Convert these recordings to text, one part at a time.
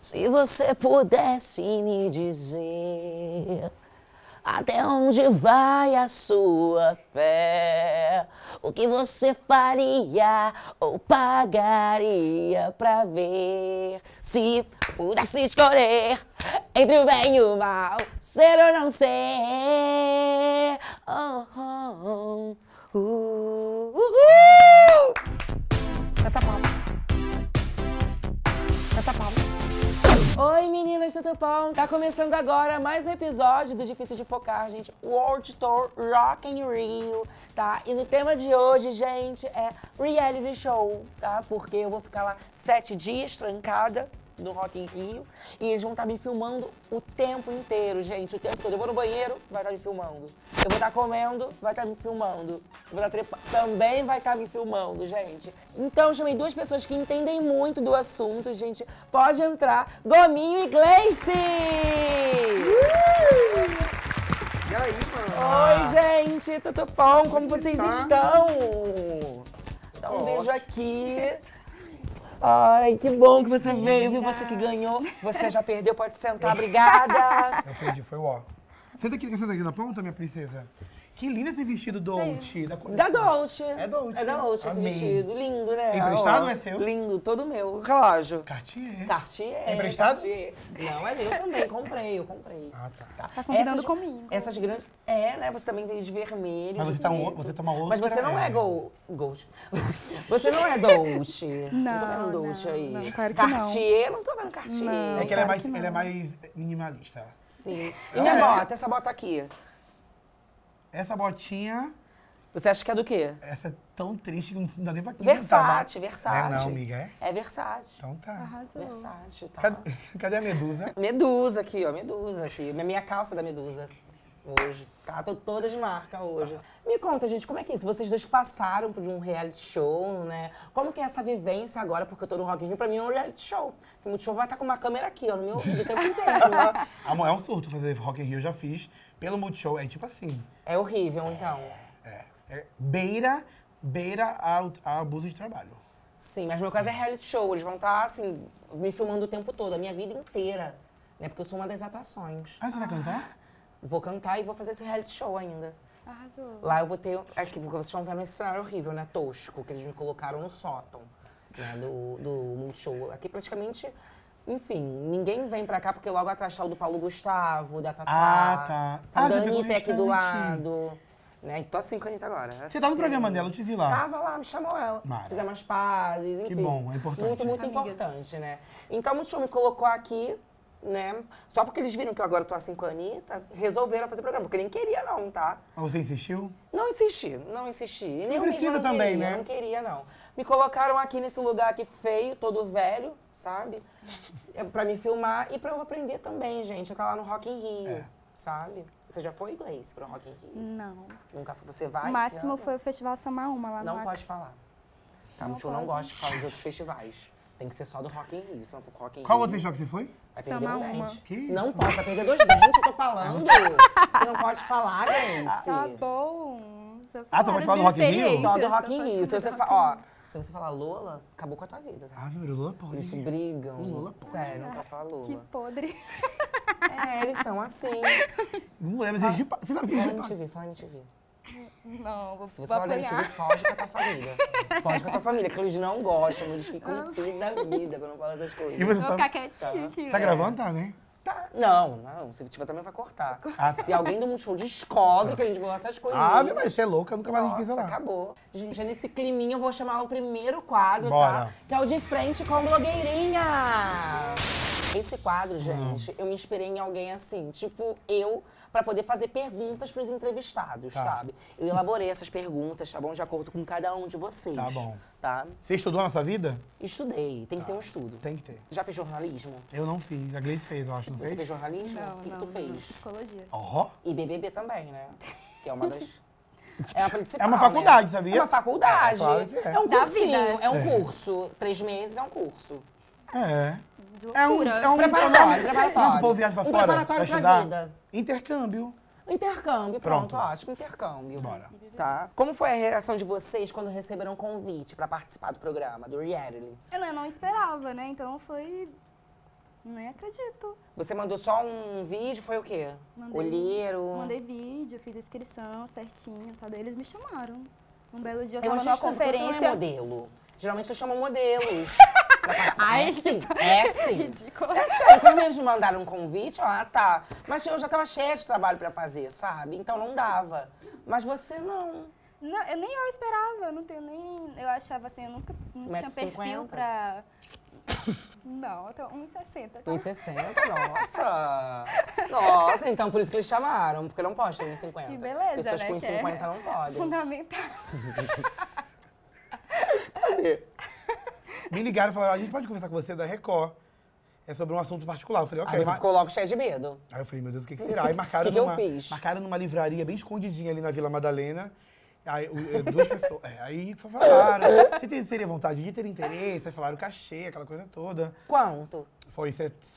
Se você pudesse me dizer até onde vai a sua fé, o que você faria ou pagaria pra ver? Se pudesse escolher entre o bem e o mal, ser ou não ser. Oh, oh, oh. Canta palma. Canta palma. Oi meninas, tudo bom? Tá começando agora mais um episódio do Difícil de Focar, gente. World Tour Rock in Rio, tá? E no tema de hoje, gente, é reality show, tá? Porque eu vou ficar lá 7 dias trancada no Rock in Rio e eles vão estar me filmando o tempo inteiro, gente, o tempo todo. Eu vou no banheiro, vai estar me filmando. Eu vou estar comendo, vai estar me filmando. Eu vou estar trepando, também vai estar me filmando, gente. Então eu chamei duas pessoas que entendem muito do assunto, gente. Pode entrar, Gominho e Gleice! E aí, mano? Oi, gente, tudo bom? Como vocês estão? Dá um beijo aqui. Ai, que bom que você veio, viu? Você que ganhou. Você já perdeu, pode sentar. Obrigada. Eu perdi, foi o ó. Senta aqui na ponta, minha princesa. Que lindo esse vestido Dolce. Da Dolce. É Dolce. É da Dolce esse Amei. vestido. Lindo, né? É emprestado Ó, ou é seu? Lindo, todo meu. Relógio. Cartier. Cartier. É emprestado? Cartier. Não, é meu também. Comprei, eu comprei. Ah, tá. Tá combinando comigo. Essas grandes... É, né? Você também veio de vermelho. Mas de você, tá preto. você toma outra. Mas você não é Gold. Você não é Dolce. Não, Não tô vendo Dolce não, aí. não, claro que não. Cartier, não tô vendo Cartier. Não. É que Claro ela que não. é mais minimalista. Sim. E minha bota, essa bota aqui? Essa botinha, Você acha que é do quê? essa é tão triste que não dá nem pra comentar. Versace, Versace. Não, amiga, é? É Versace. Então tá. Arrasou. Versace, tá. Cadê a medusa? Medusa aqui, ó, Medusa aqui. Minha calça da Medusa hoje, tá? Tô toda de marca hoje. Me conta, gente, como é que é isso? Vocês dois passaram por um reality show, né? Como que é essa vivência agora? Porque eu tô no Rock in Rio, pra mim é um reality show. O Multishow vai estar com uma câmera aqui, ó, no meu ouvido o tempo inteiro, né? Amor, é um surto fazer Rock in Rio, eu já fiz. Pelo Multishow, é tipo assim. É horrível, então. Beira ao abuso de trabalho. Sim, mas no meu caso é reality show. Eles vão estar, assim, me filmando o tempo todo, a minha vida inteira. Né? Porque eu sou uma das atrações. Ah, você vai cantar? Vou cantar e vou fazer esse reality show ainda. Arrasou. Lá eu vou ter... Aqui, porque vocês estão vendo esse cenário horrível, né? Tosco, que eles me colocaram no sótão, né? Do Multishow. Aqui praticamente... Enfim, ninguém vem pra cá porque logo atrás tá o do Paulo Gustavo, da Tatá. Ah, tá. A você da pegou Anitta é aqui do restaurante. lado. Né? E tô assim com a Anitta agora. Você tá no programa dela, eu te vi lá. Tava lá, me chamou ela. Mara. Fizemos as pazes, enfim. Que bom, é importante. Muito, muito Amiga. importante, né? Então, o Multishow me colocou aqui, né? Só porque eles viram que eu agora tô assim com a Anitta, resolveram fazer programa. Porque nem queria não, tá? Mas você insistiu? Não insisti, não insisti. E nem eu precisa mesma não também, queria, né? não queria, não. Me colocaram aqui nesse lugar aqui feio, todo velho, sabe? Pra me filmar e pra eu aprender também, gente. Eu tava lá no Rock in Rio, sabe? Você já foi, Gleice, pro Rock in Rio? Não. Nunca foi? Você vai O esse máximo ano? foi o Festival Samaúma lá no Não Acre. pode falar. Tá, Não no show não pode. gosta de falar de outros festivais. Tem que ser só do Rock in Rio. Se não for Rock in Qual Rio, outro festival que você foi? vai perder um Samaúma. dente. Que isso? Não pode, vai perder 2 dentes, eu tô falando. Você não pode falar, Gleice. Tá bom. Ah, tu pode falar do Rock in Rio? Só do Rock in Rio. Se você, ó, se você falar Lola, acabou com a tua vida. Tá? Ah, meu, o Lula pode. Eles brigam. O Lola pode. Sério, não pode falar Que Lola. podre. É, eles são assim. Mulher, mas eles você sabe que eles Fala MTV, fala MTV. Não, vou Se você falar da MTV, apanhar. foge com a tua família. Foge com a tua família, que eles não gostam, eles ficam pé da vida quando eu falo essas coisas. E você Vou tá, ficar quietinha aqui. tá né? gravando, tá, né? Tá. Não, se tiver também vai cortar. Ah, tá. Se alguém do Multishow descobre que a gente falou essas coisas. Ave, mas você é louca, nunca mais a gente pisa Nossa, lá. acabou. Gente, é nesse climinha eu vou chamar o primeiro quadro, Bora. tá? Que é o De Frente com Blogueirinha. Esse quadro, gente, eu me inspirei em alguém assim, tipo eu, pra poder fazer perguntas pros entrevistados, Tá. sabe? Eu elaborei essas perguntas, tá bom? De acordo com cada um de vocês. Tá bom. Tá? Você estudou a nossa vida? Estudei, tem que ter um estudo. Tem que ter. Você já fez jornalismo? Eu não fiz, a Gleice fez, eu acho, não Você fez fez? jornalismo? Não, o que não, tu não. fez? Psicologia. Ó. E BBB também, né? Que é uma das... É a principal, É uma faculdade, né? sabia? É uma faculdade. É, claro que é. É um Da cursinho, vida. é um curso. 3 meses é um curso. É. Loucura. Preparatório, Não, preparatório. o povo viaja pra Um fora preparatório pra pra estudar. vida. Intercâmbio. Intercâmbio, pronto, Pronto. ótimo, intercâmbio. Bora. Tá. Como foi a reação de vocês quando receberam convite pra participar do programa, do reality? Eu não esperava, né? Então foi Nem acredito. Você mandou só um vídeo, foi o quê? Olheiro? Mandei vídeo, fiz a inscrição certinho, tá? Daí eles me chamaram. Um belo dia eu Eu tava achei numa estranho, porque você conferência. não é modelo. Geralmente eles chamam modelos. pra participar. Ai, é sim, é sim. Ridículo. É sério, quando eles me mandaram um convite, tá. Mas eu já tava cheia de trabalho pra fazer, sabe? Então não dava. Mas você não. Não, nem eu esperava, eu não tenho nem... Eu achava assim, eu nunca não tinha 1,50 perfil m? pra... Não, eu tenho 1,60 m. 1,60 m, nossa. Nossa, então por isso que eles chamaram, porque não pode ter 1,50 m. Que beleza, Pessoas né? com Que 1,50 é não podem. fundamental. Me ligaram e falaram, a gente pode conversar com você da Record. É sobre um assunto particular. Eu falei, ok. Aí você ficou logo cheia de medo. Aí eu falei, meu Deus, o que será? Aí marcaram, Que eu fiz? marcaram numa livraria bem escondidinha ali na Vila Madalena. Aí duas pessoas. Aí falaram, você teria vontade de ter interesse? Aí falaram cachê, aquela coisa toda. Quanto? Foi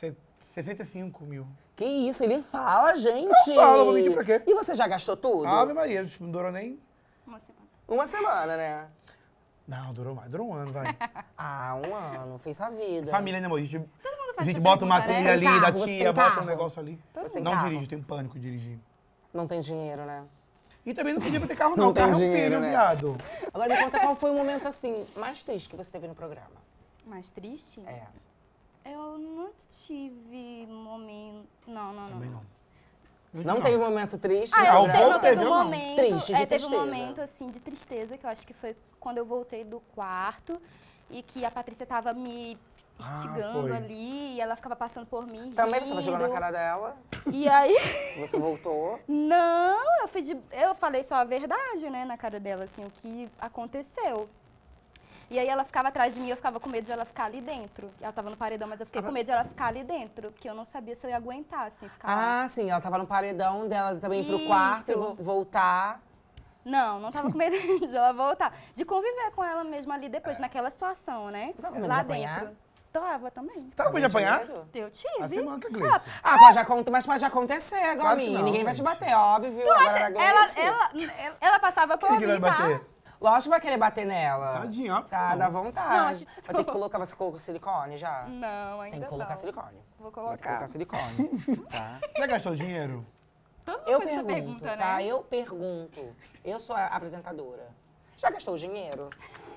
65 mil. Que isso, ele fala, gente. Eu falo, vou mentir pra quê? E você já gastou tudo? Ave Maria, não durou nem... Uma semana. Uma semana, né? Não, durou mais. Durou um ano, vai. Ah, um ano, fez sua vida. Família, né, amor? A gente faz essa bota uma pergunta, né? trilha ali Você tem da carro, você tia, tem bota um carro? negócio ali. Você tem Não carro? dirijo, tenho pânico de dirigir. Não tem dinheiro, né? E também não podia pra ter carro, não. Não O carro tem é um dinheiro, filho, né? viado. Agora me conta qual foi o momento, assim, mais triste que você teve no programa. Mais triste? É. Eu não tive momento... Não. Também não. Não teve momento triste Ah, no eu Não, teve, programa? não teve teve um ou não? momento. Triste, de teve um tristeza. momento assim de tristeza, que eu acho que foi quando eu voltei do quarto e que a Patrícia tava me instigando foi. ali e ela ficava passando por mim. Também você tava rindo. jogando na cara dela, E aí. você voltou. Não, eu falei só a verdade, né, na cara dela, assim, o que aconteceu. E aí ela ficava atrás de mim, eu ficava com medo de ela ficar ali dentro. Ela tava no paredão, mas eu fiquei com medo de ela ficar ali dentro, porque eu não sabia se eu ia aguentar, assim, ficar lá. Ah, sim, ela tava no paredão dela também ir pro Isso. quarto e voltar. Não tava com medo de ela voltar. De conviver com ela mesmo ali depois, naquela situação, né? Você tava com medo lá de apanhar? dentro. Tava também. Tá com medo de apanhar? Medo? Eu tive. Assim manca, Gleice. Ah, mas pode acontecer, Claro que Gominho. não, Ninguém vai te gente. bater, óbvio. Agora era Gleice. Ela passava por Quem que mim, vai tá? bater? Lógico que vai querer bater nela. Tadinha, ó. Tá, dá vontade. Não, acho- Vai ter que colocar, você colocou silicone já? Não, ainda Tem que colocar não. silicone. Vou Vai ter que colocar. colocar silicone, tá? Já gastou dinheiro? Todo mundo Eu faz essa pergunto, pergunta, tá? né? Eu pergunto. Eu sou a apresentadora. Já gastou dinheiro?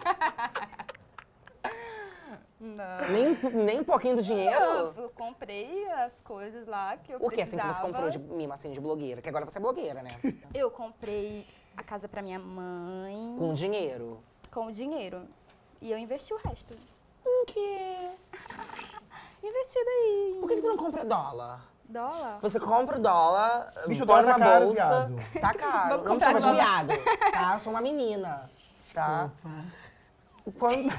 Não. Nem um pouquinho do dinheiro? Eu comprei as coisas lá que eu O que assim que você precisava. comprou de mimo, assim, de blogueira? Que agora você é blogueira, né? Eu comprei a casa pra minha mãe Com dinheiro. com o dinheiro. E eu investi o resto. O quê? Investi daí. Por que tu não compra dólar? Dólar? Você compra o dólar, Bicho, o põe dólar numa tá caro, bolsa. viado. Tá caro. Vamos Não me comprar chama de dólar. viado, tá? Eu sou uma menina, tá? Põe...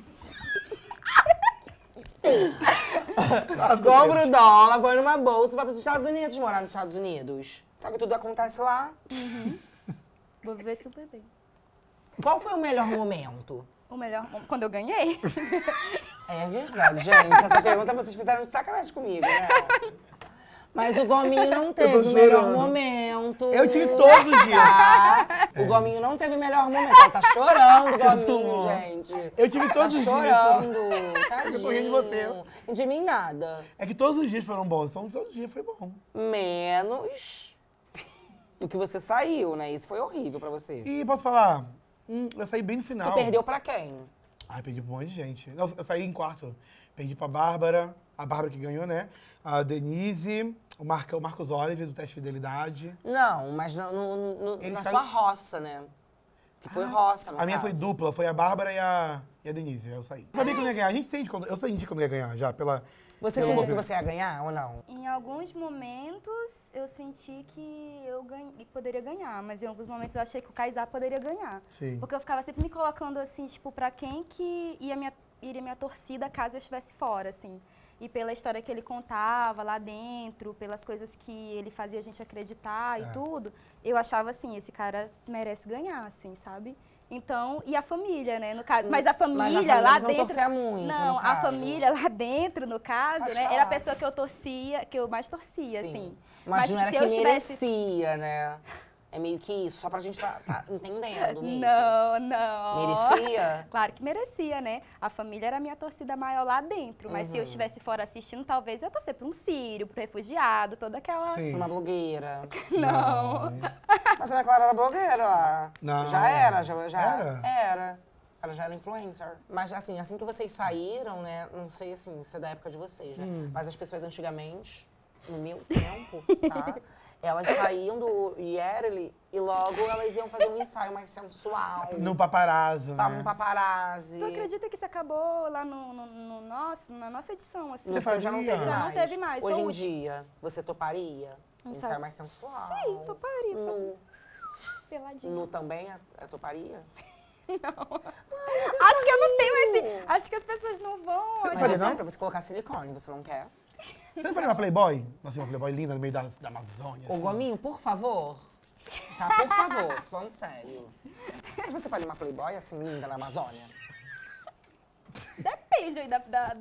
Compra o dólar, põe numa bolsa e vai para os Estados Unidos, morar nos Estados Unidos. Sabe, tudo acontece lá. Vou viver super bem. Qual foi o melhor momento? O melhor, quando eu ganhei. É verdade, gente. Essa pergunta vocês fizeram de sacanagem comigo, né? Mas o Gominho não teve o melhor chorando. momento. Eu tive todos os dias. Tá? O Gominho não teve o melhor momento. Ela tá chorando, Gominho, gente. Eu tive todos Tá os dias. chorando. Tadinho. Eu tô rindo de você. E de mim, nada. É que todos os dias foram bons, então todos os dias foi bom. Menos do que você saiu, né? Isso foi horrível pra você. E posso falar, eu saí bem no final. Tu perdeu pra quem? Ai, perdi pra um monte de gente. Não, eu saí em quarto. Perdi pra Bárbara, a Bárbara que ganhou, né? A Denise, o Marcos Olive, do Teste de Fidelidade. Não, mas Ele na tá sua em- roça, né? Que foi roça, no A minha caso. foi dupla, foi a Bárbara e a Denise, aí eu saí. Eu sabia que eu não ia ganhar, a gente sente quando, eu senti quando eu ia ganhar já, pela... Você pelo sentiu que movimento. você ia ganhar ou não? Em alguns momentos eu senti que eu poderia ganhar, mas em alguns momentos eu achei que o Kaysar poderia ganhar. Sim. Porque eu ficava sempre me colocando assim, tipo, pra quem que iria minha torcida caso eu estivesse fora, assim. E pela história que ele contava lá dentro, pelas coisas que ele fazia a gente acreditar e tudo, eu achava assim, esse cara merece ganhar, assim, sabe? Então, e a família, né, no caso. Mas a família lá eles não dentro. torcia muito, Não, no a caso. família lá dentro, no caso, Pode né, falar. era a pessoa que eu torcia, que eu mais torcia, Sim. assim. Mas não era se que eu estivesse. merecia, né? É meio que isso, só pra gente tá entendendo mesmo. Não. Merecia? Claro que merecia, né? A família era a minha torcida maior lá dentro. Mas se eu estivesse fora assistindo, talvez eu ia torcer pra um sírio, pro refugiado, toda aquela... Sim. Uma blogueira. Não. Mas a Ana Clara era blogueira. Não. Já era, já Era? era. Ela já era influencer. Mas assim que vocês saíram, né? Não sei assim, se é da época de vocês, né? Mas as pessoas antigamente, no meu tempo, tá? Elas saíam do Yerely e logo elas iam fazer um ensaio mais sensual. No paparazzo, Pra né? um paparazzi. Tu acredita que isso acabou lá na nossa edição, assim? No seu já não fazia? teve Já mais. não teve mais, Hoje foi o em último. dia, você toparia? Um Um ensaio ensaio- mais sensual? Sim, toparia fazer. Nu. Peladinho. Nu também é toparia? Acho que eu não tenho esse... Acho que as pessoas não vão... Você Mas faria, eu não? falei pra você colocar silicone, você não quer? Você não faria uma Playboy? Nossa, uma Playboy linda no meio da Amazônia. Ô, assim. Gominho, por favor. Tá, por favor, falando sério. Mas você faria uma Playboy assim, linda na Amazônia? Depende aí da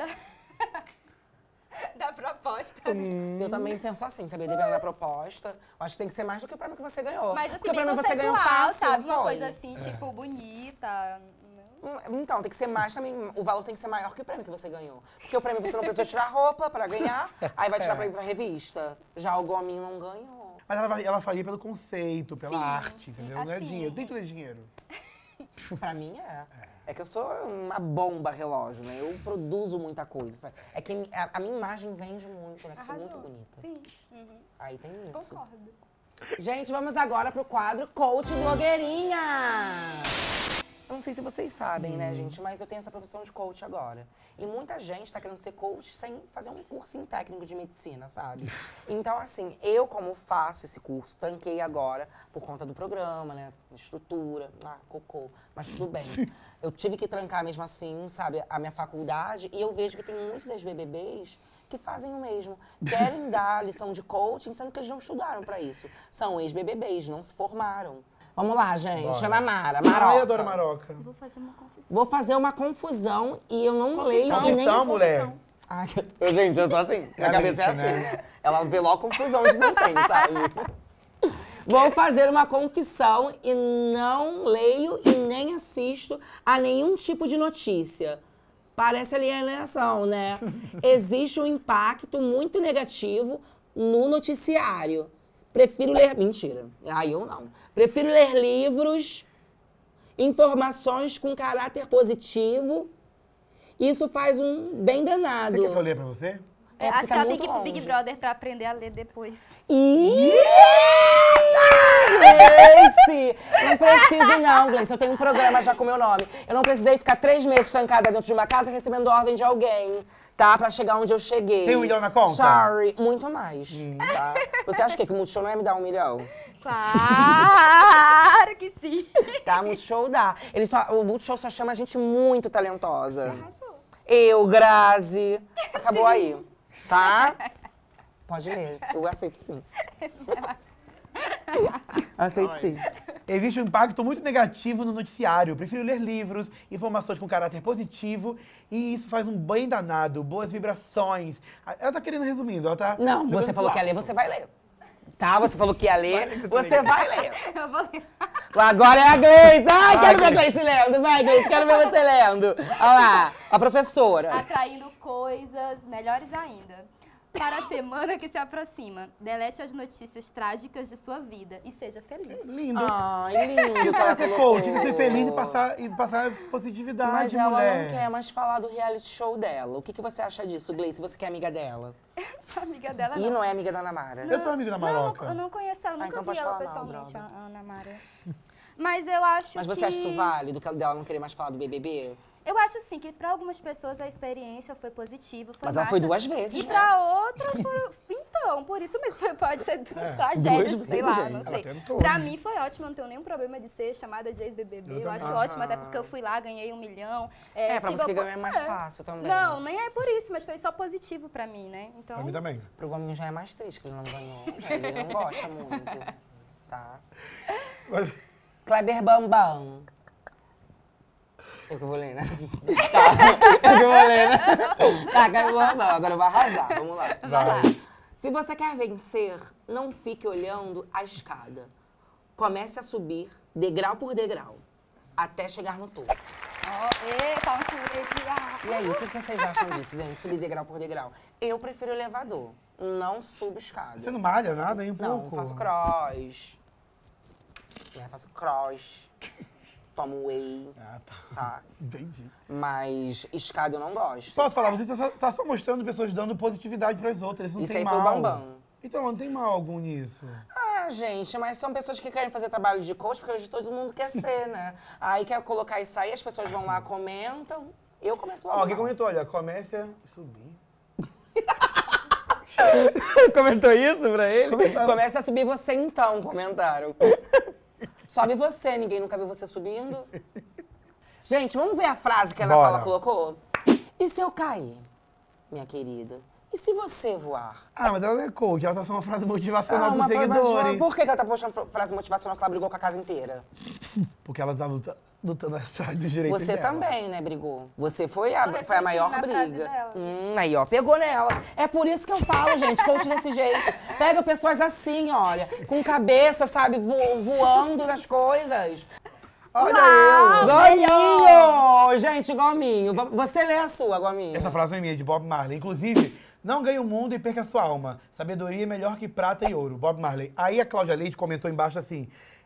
proposta. Eu também penso assim, sabe? Dependendo da proposta. Eu acho que tem que ser mais do que o prêmio que você ganhou. Mas assim, Porque o bem prêmio você ganhou conceitual, fácil, sabe? não Uma foi? coisa assim, tipo, bonita. Então, tem que ser mais também, o valor tem que ser maior que o prêmio que você ganhou. Porque o prêmio você não precisou tirar roupa pra ganhar, aí vai tirar pra revista. Já o Gominho não ganhou. Mas ela faria pelo conceito, pela Sim, arte, entendeu? Não é assim. dinheiro. Nem tudo é dinheiro. Pra mim é. É que eu sou uma bomba relógio, né? Eu produzo muita coisa, sabe? É que a minha imagem vende muito, né? Que eu sou muito Arrasou. bonita. Sim, Aí tem isso. concordo. Gente, vamos agora pro quadro Coach Blogueirinha. Eu não sei se vocês sabem, né, gente, mas eu tenho essa profissão de coach agora. E muita gente tá querendo ser coach sem fazer um cursinho técnico de medicina, sabe? Então, assim, eu como faço esse curso, tranquei agora por conta do programa, né, estrutura, cocô, mas tudo bem. Eu tive que trancar mesmo assim, sabe, a minha faculdade, e eu vejo que tem muitos ex-BBBs que fazem o mesmo. Querem dar lição de coaching, sendo que eles não estudaram pra isso. São ex-BBBs, não se formaram. Vamos lá, gente. Bora. Ana Mara, Ah, Maroca. eu adoro Maroca. Vou fazer uma confissão. Vou fazer uma confusão e eu não leio e nem... Confissão, mulher. Ah, gente, eu sou assim. Minha cabeça é Realmente, assim, né? né? Ela vê logo confusão de não tem, sabe? Vou fazer uma confissão e não leio e nem assisto a nenhum tipo de notícia. Parece alienação, né? Existe um impacto muito negativo no noticiário. Prefiro ler... Mentira. Eu não. Prefiro ler livros, informações com caráter positivo. Isso faz um bem danado. Você quer que eu leia pra você? É, Acho porque que tá ela tem muito que ir pro Big longe. Brother pra aprender a ler depois. Gleice! Não preciso não, Gleice. Eu tenho um programa já com meu nome. Eu não precisei ficar 3 meses trancada dentro de uma casa recebendo ordem de alguém, tá? Pra chegar onde eu cheguei. Tem 1 milhão na conta? Sorry. Muito mais, tá? Você acha que o Multishow não ia me dar 1 milhão? Claro que sim. Tá? Multishow dá. O Multishow só chama gente muito talentosa. Arrasou. Eu, Grazi. Acabou aí, tá? Pode ler. Eu aceito sim. Aceito sim. Existe um impacto muito negativo no noticiário. Prefiro ler livros, informações com caráter positivo e isso faz um bem danado, boas vibrações. Ela tá querendo resumindo, ela tá... Não, você jogando falou que ia ler, alto. você vai ler. Tá? Você falou que ia Vai ler, ler que eu tô você ligado. vai ler. Eu vou ler. Agora é a Gleice. Ai, Vai, quero ver a Gleice. Gleice lendo. Vai, Gleice, quero ver você lendo. Olha lá, a professora. Atraindo coisas melhores ainda. Para a semana que se aproxima, delete as notícias trágicas de sua vida e seja feliz. Lindo. Ai, lindo. Isso que ela é ser colocou. coach, isso é ser feliz e passar positividade, Mas ela mulher. não quer mais falar do reality show dela. O que você acha disso, Gleice? Você que é amiga dela? Sou amiga dela, E não é amiga da Ana Mara? Eu sou amigo da Maroca. eu não conheço ela, nunca então vi pode ela falar mal, pessoalmente, droga. a Ana Mara. Mas eu acho Mas que... você acha isso válido, dela não querer mais falar do BBB? Eu acho assim que para algumas pessoas a experiência foi positiva, foi Mas ela massa. foi 2 vezes, E né? para outras foram... Então, por isso mesmo pode ser duas 2 tragédias, sei vezes, lá, gente. não Ela sei. tentou, Pra né? mim foi ótimo, eu não tenho nenhum problema de ser chamada de ex-BBB. Eu também. acho ótimo, até porque eu fui lá, ganhei 1 milhão. Pra você que ganhou é mais fácil também. Não, nem é por isso, mas foi só positivo pra mim, né? Então, Pra mim também. Pro Gominho já é mais triste que ele não ganhou. Ele não gosta muito. Tá. Mas- Kleber Bambam. Eu que vou ler, né? Tá, eu que vou ler, né? Tá, Kleber Bambam, agora eu vou arrasar. Vamos lá. Vai. Se você quer vencer, não fique olhando a escada. comece a subir degrau por degrau, até chegar no topo. E aí, o que vocês acham disso, gente? Subir degrau por degrau. Eu prefiro elevador, não subo escada. Você não malha nada, hein? Um Não, pouco? faço cross. Né, faço cross. Tomo whey, tá? Entendi. Mas escada eu não gosto. Posso falar, você tá só mostrando pessoas dando positividade pras outras, não Isso tem aí mal. foi o Bambam. Então, não tem mal algum nisso. Ah, gente, mas são pessoas que querem fazer trabalho de coach, porque hoje todo mundo quer ser, né? Aí quer colocar isso aí, as pessoas vão lá, comentam. Eu comento lá. Ó, alguém comentou, olha, comece a subir. Comentou isso pra ele? Comentaram. Comece a subir você então, comentaram. Sobe você, ninguém nunca viu você subindo. Gente, vamos ver a frase que a Ana Bora. Paula colocou? E se eu cair, minha querida? E se você voar? Ah, mas ela não é coach, ela tá só uma frase motivacional Ah, pros frase seguidores. motivacional. Por que ela tá postando frase motivacional se ela brigou com a casa inteira? Porque ela tá lutando atrás dos direitos Você dela. também, né, brigou? Você foi a refletindo maior na frase briga. dela. Aí, ó, pegou nela. É por isso que eu falo, gente, coach desse jeito. Pega pessoas assim, olha, com cabeça, sabe, voando nas coisas. Olha Uau! Gominho! Gente, Gominho. Você lê a sua, Gominho. Essa frase é minha, de Bob Marley. Inclusive, não ganhe o mundo e perca a sua alma. Sabedoria é melhor que prata e ouro. Bob Marley. Aí a Cláudia Leite comentou embaixo assim...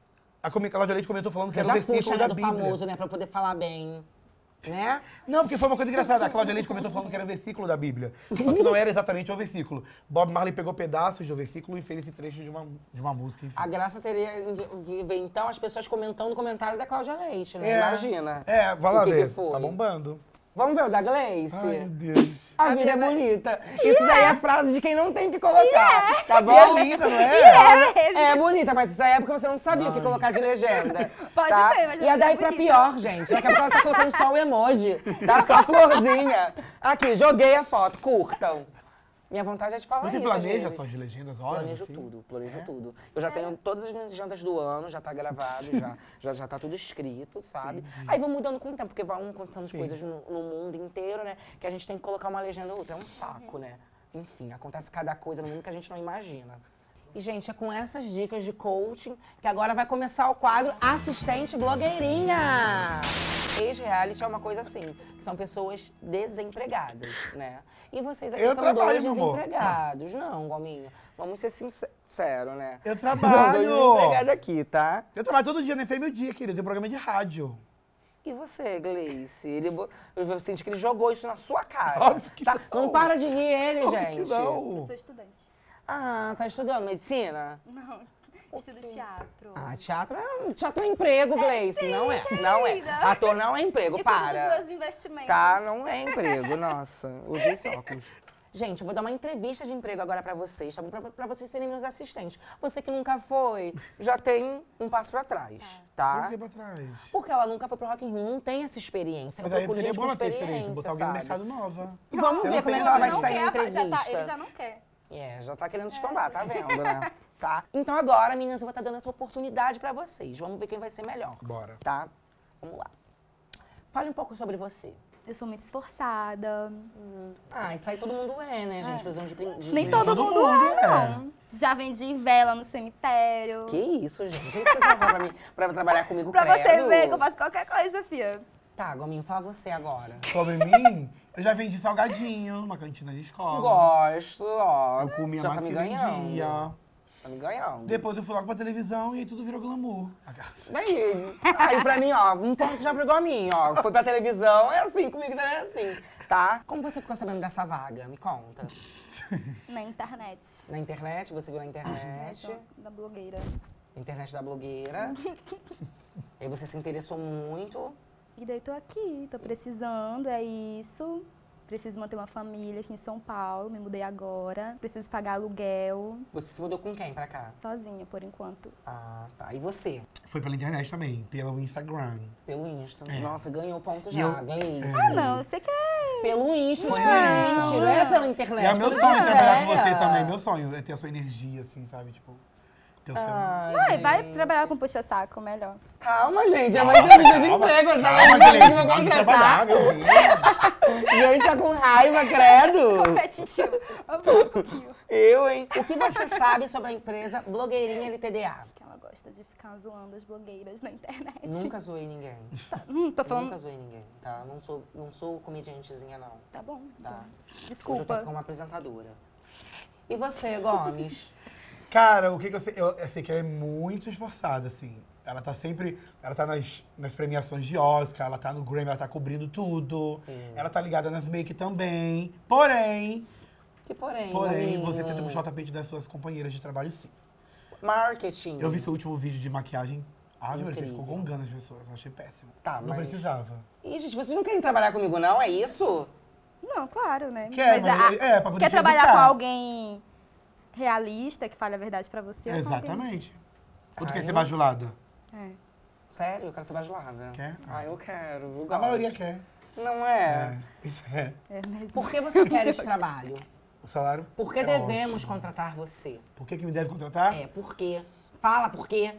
A Cláudia Leite comentou falando que Você era um já versículo puxa, da né, do Bíblia. famoso, né, pra poder falar bem. Né? Não, porque foi uma coisa engraçada. A Cláudia Leite comentou falando que era um versículo da Bíblia. Só que não era exatamente o versículo. Bob Marley pegou pedaços do versículo e fez esse trecho de uma música, enfim. A graça teria ver, então, as pessoas comentando o comentário da Cláudia Leite, né? Imagina. Vai lá o que ver. que foi. Tá bombando. Vamos ver o da Gleice? Ai, meu Deus. A vida é bonita. Isso daí é frase de quem não tem que colocar, tá bom? E é linda, não é? É bonita, mas nessa época você não sabia o que colocar de legenda. Pode tá? ser, mas ia ela daí é pra bonita. pior, gente. Daqui a pouco ela tá colocando só o emoji, tá? Só a florzinha. Aqui, joguei a foto, curtam. Minha vontade é de falar Você isso. às planeja vezes. suas legendas, horas? Planejo assim? tudo, planejo tudo. Eu já tenho todas as minhas legendas do ano, já tá gravado, já tá tudo escrito, sabe? Aí vou mudando com o tempo, porque vão acontecendo coisas no mundo inteiro, né? Que a gente tem que colocar uma legenda ou outra. É um saco, né? Enfim, acontece cada coisa no mundo que a gente não imagina. E, gente, é com essas dicas de coaching que agora vai começar o quadro Assistente Blogueirinha. Ex-reality é uma coisa assim, que são pessoas desempregadas, né? E vocês aqui Eu são trabalho, dois meu amor. desempregados. Não, Gominho, vamos ser sinceros, né? Eu São trabalho. dois desempregados aqui, tá? Eu trabalho todo dia, nem foi meu dia, querido. Eu tenho programa de rádio. E você, Gleice? Eu senti que ele jogou isso na sua cara. Óbvio que tá? não. Não para de rir ele, Óbvio gente. que não. Eu sou estudante. Ah, tá estudando medicina? Não, estudo teatro. Ah, teatro é emprego, Gleice. Não é, não é. querida. Ator não é emprego, E cuido dos para. meus investimentos. Tá, não é emprego, nossa. Usei esse óculos. Gente, eu vou dar uma entrevista de emprego agora pra vocês, tá bom? Pra vocês serem meus assistentes. Você que nunca foi, já tem um passo pra trás, tá? Por que pra trás? Porque ela nunca foi pro Rock in Rio, não tem essa experiência. Mas Eu aí procuro seria gente bom com ela ter experiência, experiência, botar alguém no sabe? mercado nova. Vamos Você ver não como é que pensa ela vai nisso? sair na ele entrevista. já não quer. Já tá querendo te tombar, tá vendo, né? Tá? Então agora, meninas, eu vou estar dando essa oportunidade pra vocês. Vamos ver quem vai ser melhor. Bora. Tá? Vamos lá. Fale um pouco sobre você. Eu sou muito esforçada. Ah, isso aí todo mundo é, né, gente? Precisamos de Nem de- todo, todo mundo, mundo é, é. não. Já vendi vela no cemitério. Que isso, gente? É isso que você vai falar pra mim, pra trabalhar comigo, Pra você credo? ver que eu faço qualquer coisa, fia. Tá, Gominho, fala você agora. Sobre mim, eu já vendi salgadinho numa cantina de escola. Gosto, ó. Eu comia Já mais tá me que ganhando. vendia. Tá me ganhando. Depois eu fui logo pra televisão e aí tudo virou glamour. Aí pra mim, ó, um ponto já brigou a mim, ó. Foi pra televisão, é assim, comigo também é assim, tá? Como você ficou sabendo dessa vaga? Me conta. Na internet. Na internet? Você viu na internet? Da blogueira. Internet da blogueira. Aí você se interessou muito. E daí tô aqui, tô precisando, é isso. Preciso manter uma família aqui em São Paulo, me mudei agora. Preciso pagar aluguel, Você se mudou com quem pra cá? sozinha por enquanto. Ah, tá. E você? Foi pela internet também, pelo Instagram. Pelo Insta. É. Nossa, ganhou ponto E já, eu- Gleice. Ah, não, você quer. Pelo Insta, Foi diferente. no Insta. Não é pela internet. E é meu coisa sonho de trabalhar com velha. você também. Meu sonho é ter a sua energia, assim, sabe? Tipo, Teu celular. Vai, vai gente. trabalhar com puxa-saco, melhor. Calma, gente. É uma entrevista de emprego. Essa Calma, mulher Gleice, não vai vamos trabalhar, concretar. meu Deus. E aí tá com raiva, credo. Competitivo. Um pouquinho. Eu, hein? O que você sabe sobre a empresa Blogueirinha LTDA? Que ela gosta de ficar zoando as blogueiras na internet. Nunca zoei ninguém. Tô falando... Nunca zoei ninguém, tá? Não sou comediantezinha, não. Tá bom. Tá. então. Hoje eu tô Desculpa. aqui como apresentadora. E você, Gomes? Cara, o que eu sei? Eu sei que ela é muito esforçada, assim. Ela tá sempre... Ela tá nas premiações de Oscar, ela tá no Grammy, ela tá cobrindo tudo. Sim. Ela tá ligada nas make também. Porém, Que porém, você tenta puxar o tapete das suas companheiras de trabalho, sim. marketing. Eu vi seu último vídeo de maquiagem. Ah, você Incrível. ficou gongando as pessoas. Achei péssimo. Tá, Não mas- precisava. Ih, gente, vocês não querem trabalhar comigo, não? É isso? Não, claro, né? Quer, mas pra poder quer te trabalhar educar. com alguém realista, que fale a verdade pra você? ou com alguém- Exatamente. Ou tu Ai, quer ser eu- bajulada? É. Sério? Eu quero ser bajulada. Quer? Ah, eu quero. Eu A gosto. maioria quer. Não é? Isso é. É mesmo. Por que você quer esse trabalho? O salário Por que é devemos ótimo. contratar você? Por que me deve contratar? É, por quê? Fala por quê.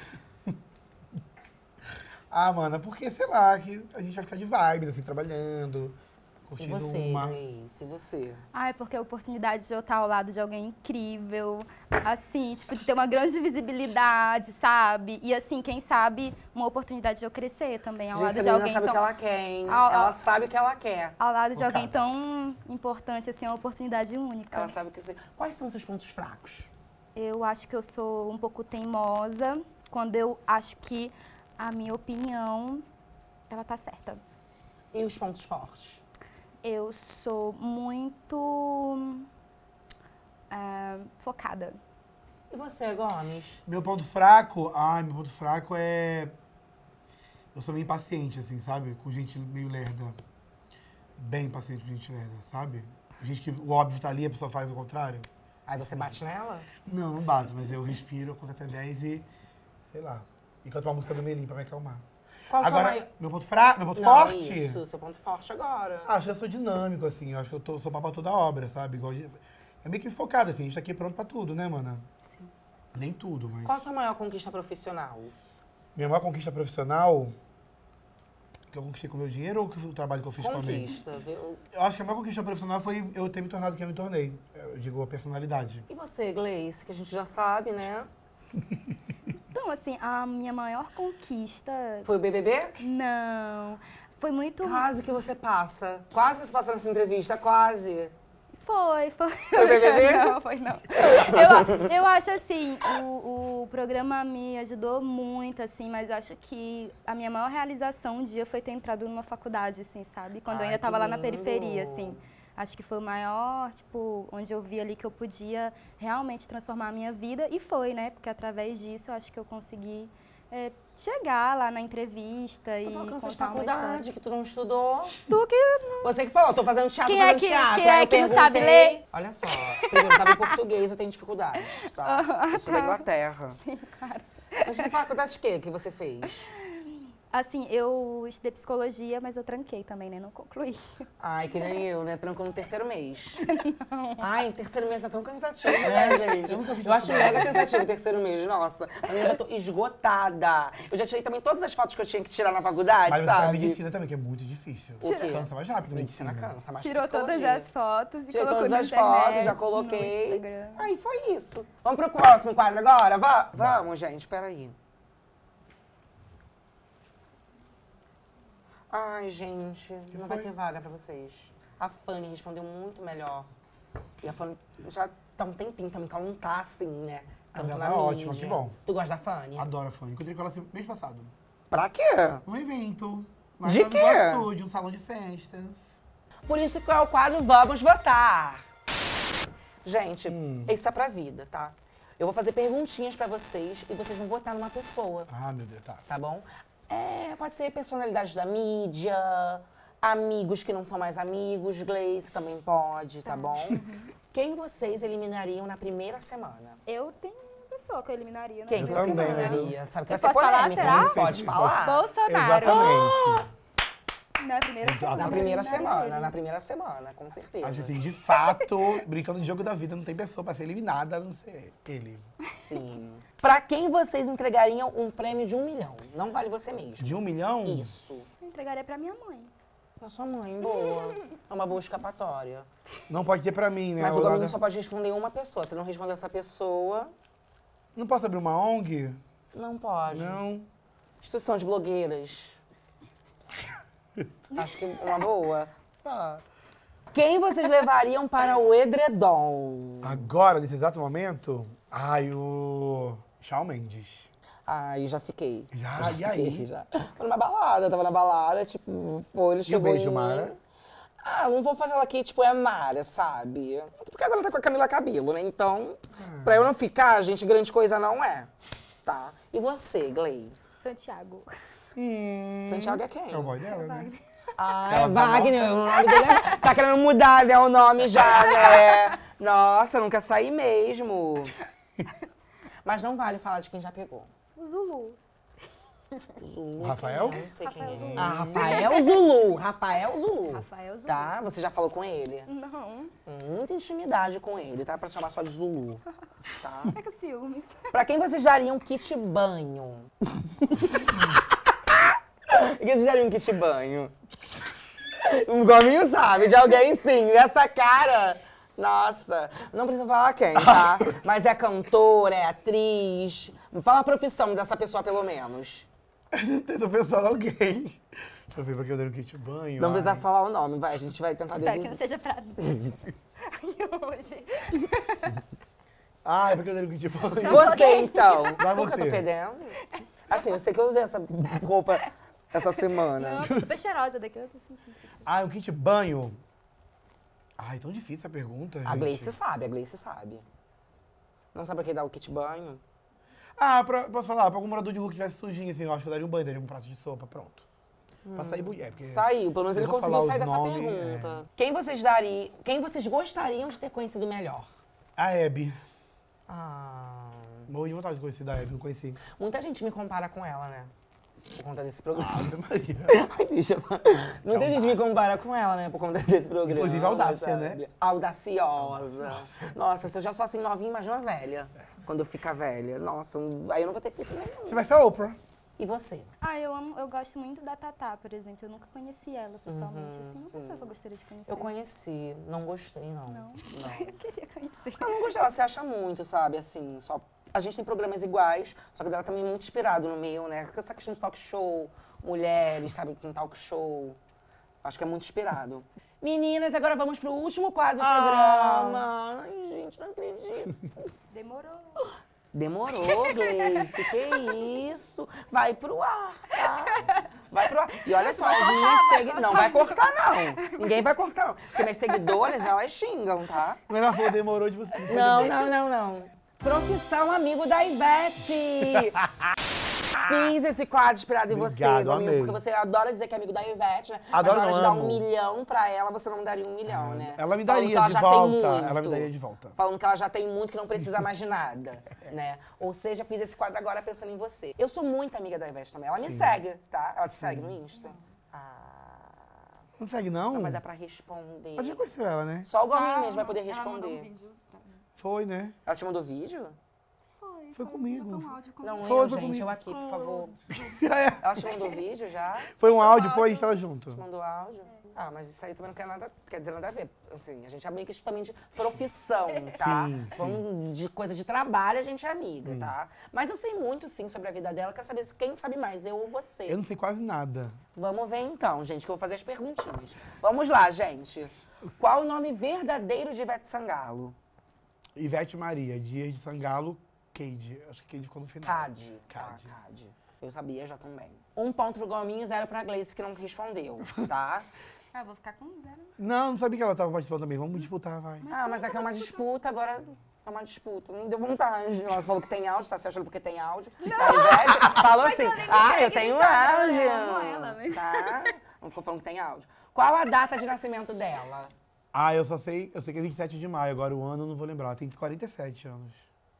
Ah, mana, porque, sei lá, que a gente vai ficar de vibes, assim, trabalhando, E curtindo você, uma... Gleice? E você? Ai, porque a oportunidade de eu estar ao lado de alguém incrível, assim, tipo, de ter uma grande visibilidade, sabe? E assim, quem sabe, uma oportunidade de eu crescer também ao Gente, lado essa de menina alguém sabe o tão... que ela quer, hein? Ao- Ela ao- sabe o que ela quer. Ao lado de alguém Focada. tão importante, assim, é uma oportunidade única. Ela sabe o que você... Quais são os seus pontos fracos? Eu acho que eu sou um pouco teimosa quando eu acho que a minha opinião, ela tá certa. E os pontos fortes? Eu sou muito focada. E você, Gomes? Meu ponto fraco? Meu ponto fraco é... Eu sou meio impaciente, assim, sabe? Com gente meio lerda. Bem impaciente com gente lerda, sabe? Gente que o óbvio tá ali, a pessoa faz o contrário. Aí você bate nela? Não bato, mas eu respiro, eu conto até 10 e... Sei lá. E canto uma música do Melim pra me acalmar. Qual Agora, sua maior... meu ponto fraco, meu ponto Não, forte... isso, seu ponto forte agora. Acho que eu sou dinâmico, assim. Eu acho que eu sou papo toda obra, sabe? Igual é meio que focado, assim. A gente tá aqui pronto pra tudo, né, mana? Sim. Nem tudo, mas... Qual a sua maior conquista profissional? Minha maior conquista profissional... Que eu conquistei com o meu dinheiro ou o trabalho que eu fiz com a May? Conquista. Viu? Eu acho que a maior conquista profissional foi eu ter me tornado quem eu me tornei. Eu digo, a personalidade. E você, Gleice, que a gente já sabe, né? Então, assim, a minha maior conquista... Foi o BBB? Não. Foi muito... Quase que você passa. Quase que você passa nessa entrevista, quase. Foi. Foi BBB? Não, foi não. Eu acho assim, o programa me ajudou muito, assim, mas eu acho que a minha maior realização um dia foi ter entrado numa faculdade, assim, sabe? Quando eu Ai, ainda tava que lá na lindo. periferia, assim. Acho que foi o maior, tipo, onde eu vi ali que eu podia realmente transformar a minha vida. E foi, né? Porque através disso eu acho que eu consegui chegar lá na entrevista e Tu falou que não fez contar uma história. faculdade, que tu não estudou. Tu que... Você que falou, tô fazendo teatro, Quem é fazendo que- teatro. quem é Aí eu que não sabe perguntei. ler? Olha só, primeiro eu tava em português, eu tenho dificuldades, tá? Eu sou da tá. Inglaterra. Sim, claro. Mas que faculdade de quê que você fez? Assim, eu estudei psicologia, mas eu tranquei também, né? Não concluí. Ai, que nem eu, né? Trancou no terceiro mês. Ai, terceiro mês é tão cansativo, né, gente? eu nunca fiz Eu acho faculdade. mega cansativo o terceiro mês, nossa. Eu já tô esgotada. Eu já tirei também todas as fotos que eu tinha que tirar na faculdade, Mas você faz sabe? medicina também, que é muito difícil. O quê? Cansa mais rápido, Medicina medicina. cansa, mais que Tirou todas psicologia. as fotos e Tirei colocou todas na as internet, fotos, já no coloquei. Instagram. Aí foi isso. Vamos pro próximo quadro agora? Vamos, gente, peraí. Ai, gente, não vai foi? ter vaga pra vocês. A Fanny respondeu muito melhor. E a Fanny já tá um tempinho também, que ela não tá assim, né? Tanto Ela na tá ótima, mídia. que bom. Tu gosta da Fanny? Adoro a Fanny. Encontrei com ela mês passado. Pra quê? Num evento. Lá De em Nova quê? Iguaçu, de um salão de festas. Por isso que é o quadro Vamos Votar. Gente, isso é pra vida, tá? Eu vou fazer perguntinhas pra vocês e vocês vão votar numa pessoa. Ah, meu Deus, tá. Tá bom? Pode ser personalidades da mídia, amigos que não são mais amigos, Gleice também pode, tá bom? Quem vocês eliminariam na primeira semana? Eu tenho uma pessoa que eu eliminaria. Quem não que sei você se também, eu né? eliminaria? Sabe que Eu vai ser posso falar, polêmica, será? não pode falar? Bolsonaro. Exatamente. Na primeira semana. Na primeira eliminaria semana, ele. na primeira semana, com certeza. Acho assim, de fato, brincando de jogo da vida, não tem pessoa pra ser eliminada, a não ser ele. Sim. Pra quem vocês entregariam um prêmio de 1 milhão? Não vale você mesmo. De 1 milhão? Isso. Eu entregaria pra minha mãe. Pra sua mãe, boa. É uma boa escapatória. Não pode ser pra mim, né? Mas o Olada? Gominho só pode responder uma pessoa. Se não responder essa pessoa, Não posso abrir uma ONG? não pode. Não. Instituição de blogueiras. Acho que é uma boa. Ah. Quem vocês levariam para o edredom? Agora, nesse exato momento, ai, o Shawn Mendes. Ai, já fiquei. Já? E fiquei, aí? já. Foi numa balada, tava na balada, tipo, foi, ele E o chegou beijo, em mim. Mara? Ah, não vou falar que, tipo, é a Mara, sabe? Porque agora tá com a Camila Cabello, né? Então, pra eu não ficar, gente, grande coisa não é. Tá? E você, Gley? Santiago. Santiago é quem? É o boy dela, né? Ah, Ela é tá Wagner, o nome dele é... Tá querendo mudar, né, o nome já, né? Nossa, nunca saí mesmo. Mas não vale falar de quem já pegou. O Zulu. Zulu. O Rafael? Eu não sei quem Rafael é. Zulu. Ah, Rafael Zulu. Rafael Zulu. Rafael Zulu. Tá? Você já falou com ele? Não. Muita intimidade com ele, tá? Pra chamar só de Zulu. Tá? É que ciúmes. Pra quem vocês dariam kit banho? Quem vocês dariam kit banho? O Gominho sabe, de alguém sim. Essa cara... Nossa, não precisa falar quem, tá? Mas é cantora, é atriz. Fala a profissão dessa pessoa, pelo menos. Tento pensar em alguém. Deixa eu ver pra que eu dei um kit banho. Não ai. precisa falar o nome, vai. A gente vai tentar Espero que não deduzir. seja pra hoje. Ai, pra que eu dei um kit banho? Você, então. Vai Por que eu tô você. fedendo? Assim, eu sei que eu usei essa roupa essa semana. Não, tô super cheirosa daqui, eu tô sentindo. Ai, um kit banho. Ai, tão difícil a pergunta, gente. A Gleice sabe, a Gleice sabe. Não sabe pra quem dá o kit banho? Ah, posso falar? Pra algum morador de rua que tivesse sujinho, assim, eu acho que eu daria um banho, daria um prato de sopa, pronto. Pra sair bonito. Porque... Saiu, pelo menos eu ele vou conseguiu falar sair os dessa nomes, pergunta. Quem vocês gostariam de ter conhecido melhor? A Hebe. Ah, Morri de vontade de conhecer da Hebe, não conheci. muita gente me compara com ela, né? Por conta desse programa. Ave Maria. Ai, bicha. Muita gente me compara com ela, né? Por conta desse programa. Inclusive a Audácia, sabe? né? Audaciosa. Nossa, se eu já sou assim novinha, imagina velha. Quando eu ficar velha. Nossa, aí eu não vou ter filho nenhum. Você vai ser a Oprah. E você? Ah, eu gosto muito da Tatá, por exemplo. Eu nunca conheci ela pessoalmente. Assim, uma pessoa que eu gostaria de conhecer. Eu conheci, não gostei, não. Não? Eu queria conhecer. Eu não gostei, ela se acha muito, sabe? Assim, só... A gente tem programas iguais, só que dela também é muito inspirado no meio, né? Essa questão de talk show, mulheres, sabe? Tem talk show. Acho que é muito inspirado. Meninas, agora vamos pro último quadro do programa. Ai, gente, não acredito. Demorou. Demorou, Gleice, que isso? Vai pro ar, tá? Vai pro ar. E olha só, as minhas seguidoras... Não vai cortar, não. Ninguém vai cortar, não. Porque minhas seguidoras, elas xingam, tá? Mas ela falou, demorou de você. Não. Profissão amigo da Ivete. Fiz esse quadro inspirado em você, Obrigado, amigo, amei. porque você adora dizer que é amigo da Ivete, né? Adoro, Mas na hora de não, dar amo. 1 milhão pra ela, você não daria 1 milhão, né? Ela me Falando daria que ela de já tem volta. muito. Ela me daria de volta. Falando que ela já tem muito, que não precisa mais de nada, né? Ou seja, fiz esse quadro agora pensando em você. Eu sou muito amiga da Ivete também. Ela me segue, tá? Ela te segue no Insta. Não segue, não? Não vai dar pra responder. Mas já conheceu ela, né? Só o Gominho Já, mesmo vai poder ela mandou um responder. vídeo pra mim. Foi, né? Ela te mandou vídeo? Foi comigo. Foi um áudio comigo. Não, Foi eu, gente, comigo. eu aqui, por favor. É. Ela te mandou vídeo já? Foi um áudio, foi? A gente tava junto. Te mandou áudio? Ah, mas isso aí também não quer dizer nada a ver. Assim, a gente é amiga também de profissão, tá? Sim, Vamos de coisa de trabalho, a gente é amiga, tá? Mas eu sei muito, sim, sobre a vida dela. Quero saber quem sabe mais, eu ou você. Eu não sei quase nada. Vamos ver então, gente, que eu vou fazer as perguntinhas. Vamos lá, gente. Qual o nome verdadeiro de Ivete Sangalo? Ivete Maria, Dias de Sangalo, Cade. Acho que Cade ficou no final. Cade. Cade. Tá, Cade. Eu sabia já também. 1 ponto pro Gominho, 0 pra Gleice, que não respondeu, tá? Ah, vou ficar com 0. Não sabia que ela tava participando também. Vamos disputar, vai. Ah, mas aqui é uma disputa, agora é uma disputa. Não deu vontade. Ela falou que tem áudio, tá se achando porque tem áudio. A Ivete falou assim, eu nem me eu segue tenho no Instagram, áudio. eu amo ela, né? Tá? Não ficou falando que tem áudio. Qual a data de nascimento dela? Ah, eu sei que é 27 de maio. Agora o ano eu não vou lembrar. Ela tem 47 anos.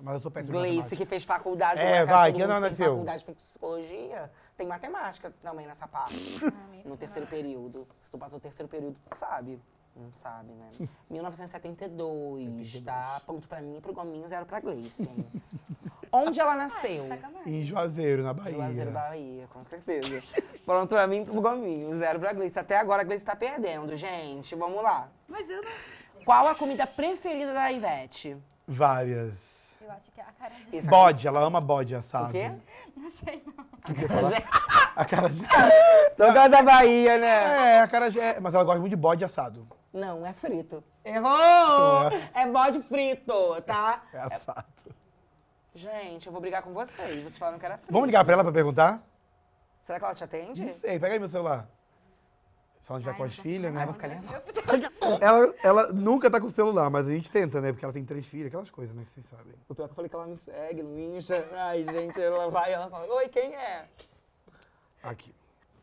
Mas eu sou péssimo em Gleice, matemática. que fez faculdade. É, todo vai, mundo que ano ela tem nasceu? faculdade de psicologia. Tem matemática também nessa parte. No terceiro período. Se tu passou o terceiro período, tu sabe. Não sabe, né? 1972, tá? Ponto pra mim e pro Gominho, 0 pra Gleice, hein? Onde ela nasceu? Em Juazeiro, na Bahia. Juazeiro, Bahia, com certeza. Pronto pra mim e pro Gominho, 0 pra Gleice. Até agora a Gleice tá perdendo, gente. Vamos lá. Mas eu não... Qual a comida preferida da Ivete? Várias. Eu acho que é a cara de... Esse Bode, ela ama bode assado. O quê? Não sei, não. A cara de... Tô da Bahia, né? É, a cara de... Mas ela gosta muito de bode assado. Não, é frito. Errou! É. É bode frito, tá? É assado. Gente, eu vou brigar com vocês. Vocês falaram que era frito. Vamos ligar pra ela pra perguntar? Será que ela te atende? Não sei, pega aí meu celular. Se ela não tiver Ai, com as eu vou filhas, né? Ai, vou ficar nervosa. Ela nunca tá com o celular, mas a gente tenta, né? Porque ela tem 3 filhas, aquelas coisas, né? Que vocês sabem. O pior é que eu falei que ela me segue no Insta. Ai, gente, ela vai e ela fala, oi, quem é? Aqui.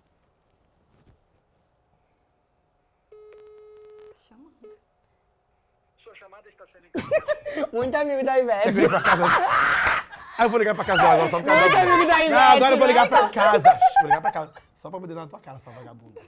Chamando. Sua chamada está sendo Muito amigo da Quer Ivete. ligar pra casa? Ah, eu vou ligar pra casa agora, só por causa Muito da... amigo da Ivete. Não, agora eu vou ligar né? pra casa. Vou ligar pra casa. Só pra poder dar na tua cara, sua vagabunda.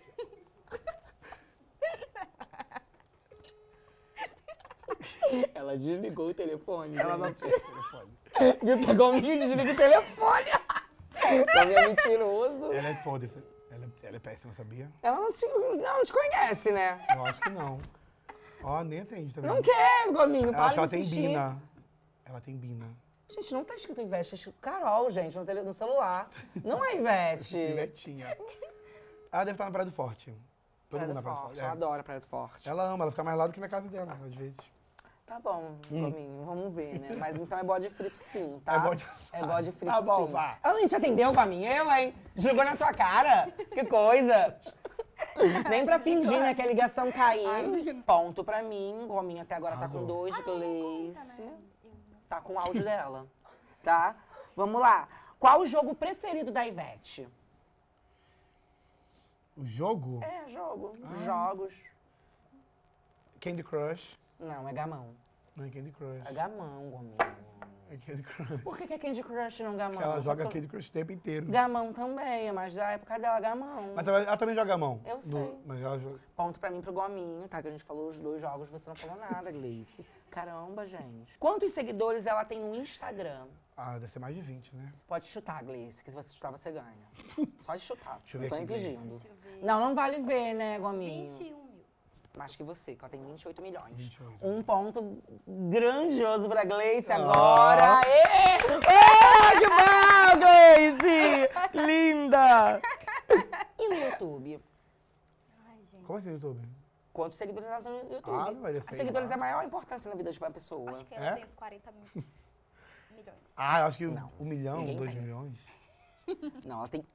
Ela desligou o telefone. Ela não gente. tem telefone. Viu? Pegou o milho e desliga o telefone. Gominho é mentiroso. Ela é podre. Ela é péssima, sabia? Ela não te conhece, né? Eu acho que não. Ó, nem atende também. Não quer, Gominho. Eu Para acho que de ela tem insistir. Bina. Ela tem Bina. Gente, não tá escrito Ivete, tá escrito Carol, gente, no celular. Não é Ivete. Ivetinha. Ela deve estar na Praia do Forte. Todo Praia mundo do na Praia do Forte. Forte. Ela É. adora Praia do Forte. Ela ama, ela fica mais lá do que na casa dela, às vezes. Tá bom, Gominho, vamos ver, né? Mas então é bode frito sim, tá? É bode- É bode frito Tá bom, sim. vá. Ela nem te atendeu, Gominho? Eu, hein? Desligou na tua cara. Que coisa. Nem pra fingir, né, que a ligação cair. Ponto pra mim. Gominho até agora tá com Arrasou. 2, Conta, Gleice. né? Tá com o áudio dela, tá? Vamos lá. Qual o jogo preferido da Ivete? O jogo? É, jogo. Jogos. Candy Crush. Não, é gamão. Não é Candy Crush. É gamão, Gominho. É Candy Crush. Por que é Candy Crush e não gamão? Porque ela Só joga porque- Candy Crush o tempo inteiro. Gamão também, é mais da época dela, gamão. Mas ela também joga a mão. Eu sei. Mas ela joga... Ponto pra mim pro Gominho, tá? Que a gente falou os 2 jogos, você não falou nada, Gleice. Caramba, gente. Quantos seguidores ela tem no Instagram? Ah, deve ser mais de 20, né? Pode chutar, Gleice, que se você chutar, você ganha. Só de chutar. Deixa eu Não ver tô aqui, Gleice. impedindo. Deixa eu ver. Não vai ver, né, Gominho? 21 mil. Mais que você, que ela tem 28 milhões. 28. Um ponto grandioso pra Gleice Ah. agora. Aê! Que bom, Gleice! Linda! E no YouTube? Ai, gente. Como assim no YouTube? Quantos seguidores ela tem no YouTube? Ah, não vai ser Seguidores lá. é a maior importância na vida de uma pessoa. Acho que ela É? tem uns 40 mil. Milhões. Ah, eu acho que Não. 1 milhão, Ninguém 2 tem. milhões. Não, ela tem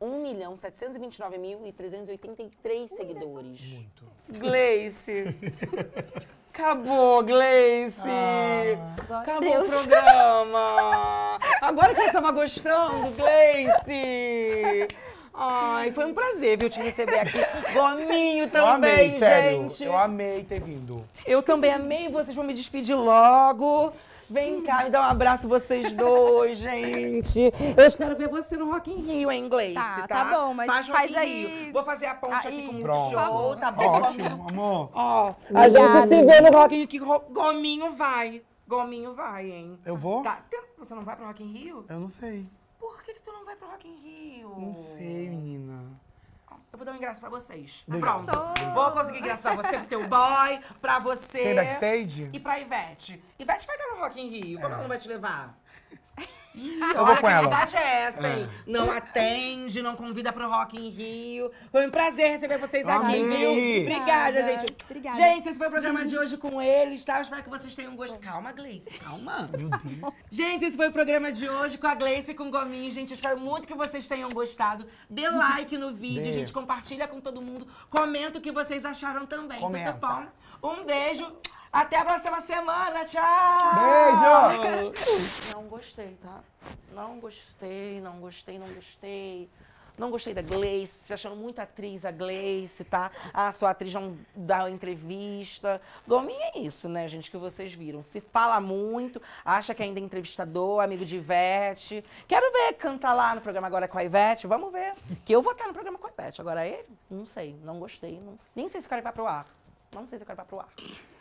1.729.383 seguidores. Muito. Gleice! Acabou, Gleice! Acabou Deus. o programa! Agora que você estava gostando, Gleice! Ai, foi um prazer, viu, te receber aqui. Gominho Eu também, amei, sério. gente! Eu amei ter vindo. Eu também amei, vocês vão me despedir logo. Vem cá, me dá um abraço vocês dois, gente. Eu espero ver você no Rock in Rio, hein, Gleice, Tá, tá? tá bom, mas Rock faz in aí- Rio. Vou fazer a ponte aqui aí, com o Pronto. show, tá bom? Ótimo, amor. Ó, a gente se vê no Rock in Rio, que Gominho vai. Gominho vai, hein? Eu vou? Tá, você não vai pro Rock in Rio? Eu não sei. Por que tu não vai pro Rock in Rio? Não sei, menina. Eu vou dar um ingresso pra vocês. Obrigado. Pronto. Vou conseguir ingresso pra você, pro teu boy, pra você. Tem backstage? E pra Ivete. Ivete vai estar no Rock in Rio. Como ela não vai te levar? Ih, Eu vou olha com que ela. amizade é essa, hein? Não atende, não convida pro Rock in Rio. Foi um prazer receber vocês aqui, Amei. viu? Obrigada, gente. Obrigada. Gente, esse foi o programa de hoje com eles, tá? Eu espero que vocês tenham gostado. Calma, Gleice, calma. Meu Deus. Gente, esse foi o programa de hoje com a Gleice e com o Gominho. Gente, eu espero muito que vocês tenham gostado. Dê like no vídeo, Dê. gente. Compartilha com todo mundo. Comenta o que vocês acharam também, Comenta. tudo bom? Um beijo. Até a próxima semana. Tchau. Beijo. Não gostei, tá? Não gostei, não gostei, não gostei. Não gostei da Gleice, achando muito atriz a Gleice, tá? Ah, sua atriz não dá entrevista. Gominho é isso, né, gente, que vocês viram. Se fala muito, acha que ainda é entrevistador, amigo de Ivete. Quero ver cantar lá no programa agora com a Ivete, vamos ver. Que eu vou estar no programa com a Ivete. Agora ele, não sei, não gostei. Nem sei se o cara vai pro ar. Não sei se eu quero ir pro ar.